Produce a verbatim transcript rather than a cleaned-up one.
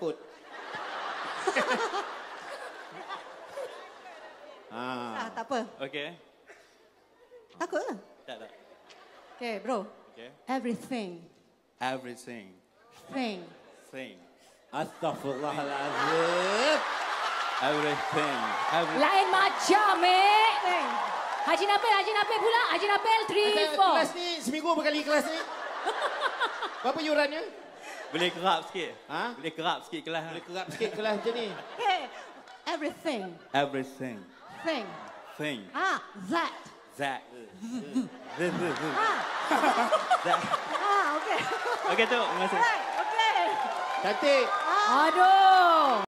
takut. Ah, tak apa. Okay. Takut ke? Tak, tak. Okay, bro. Okay. Everything. Everything. Thing. Thing. Astaghfirullahalazim. Everything. Everything. Lain macam, eh. Thing. Haji Napel, Haji Napel pula. Haji Napel, three, four. Kelas ni seminggu berkali kelas ni. Berapa yurannya? Boleh kerap sikit. Ha? Boleh kerap sikit kelas. Boleh kerap sikit kelas macam ni. Okay. Everything. Everything. Thing. Thing. Ah, that. That. Ah. That. Ah, okay. Okay tu, terima kasih. Right, okay. Cantik. Aduh.